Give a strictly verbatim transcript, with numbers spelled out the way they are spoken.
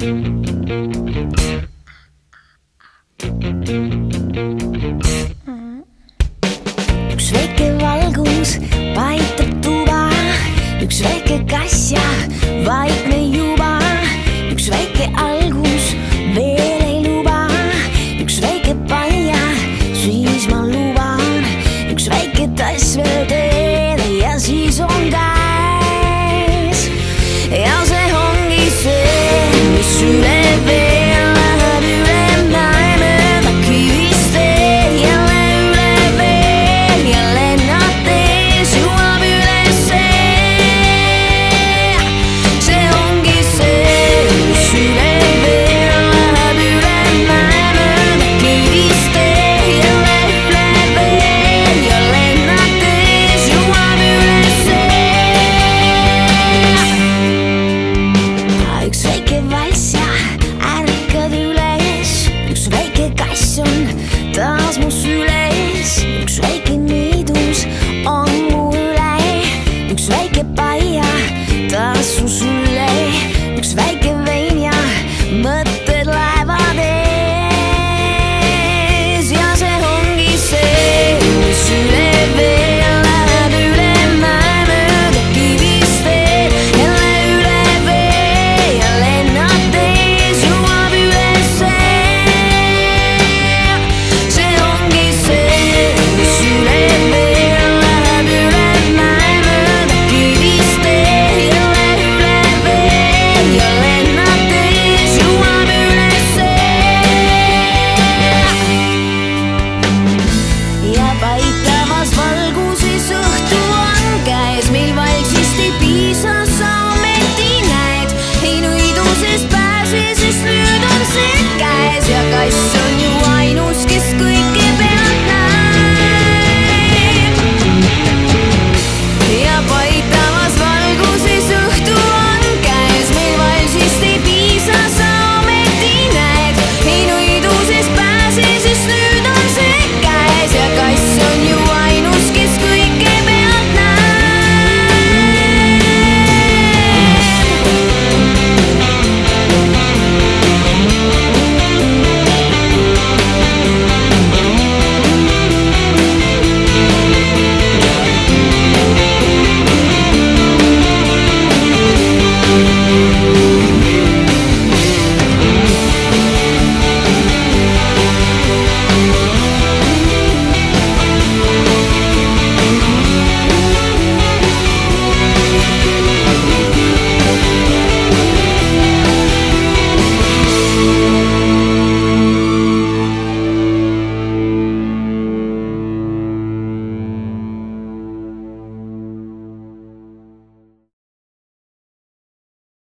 üks väike valgus paitab tuba, üks väike kass ja vaikne juba, üks väike algus veel ei luba, üks väike pann ja siis ma luban, üks väike tass veel teele ja siis on käes. ja see ongi see, mis üle veel läheb üle mäe mööda kivist tee, jälle üle veel ja lennab ees, jõuab ülesse. see ongi see, mis üle veel läheb üle mäe mööda kivist tee, jälle üle veel ja lennab ees, jõuab ülesse. üks väike valss ja ärkad üles, üks väike kass on taas mu süles, üks väike niidus on mu üle, üks väike pai ja taas su sülle, üks väike